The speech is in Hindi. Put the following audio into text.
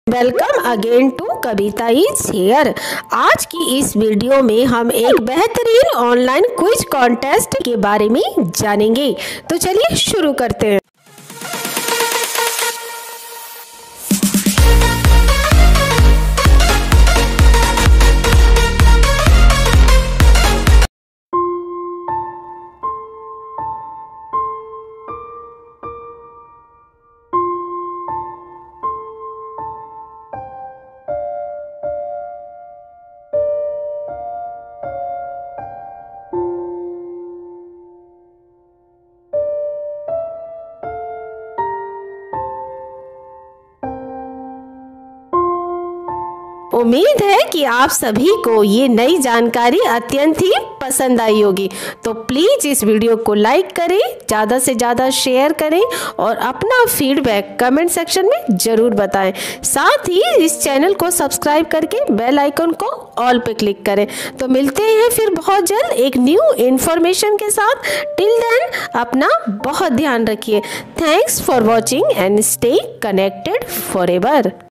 Welcome again to Kavita is here. आज की इस वीडियो में हम एक बेहतरीन ऑनलाइन क्विज कॉन्टेस्ट के बारे में जानेंगे। तो चलिए शुरू करते हैं। उम्मीद है कि आप सभी को ये नई जानकारी अत्यंत ही पसंद आई होगी। तो प्लीज़ इस वीडियो को लाइक करें, ज़्यादा से ज़्यादा शेयर करें और अपना फीडबैक कमेंट सेक्शन में ज़रूर बताएं। साथ ही इस चैनल को सब्सक्राइब करके बेल आइकन को ऑल पे क्लिक करें। तो मिलते हैं फिर बहुत जल्द एक न्यू इन्फॉर्मेशन के साथ। टिल देन अपना बहुत ध्यान रखिए। Thanks for watching and stay connected forever.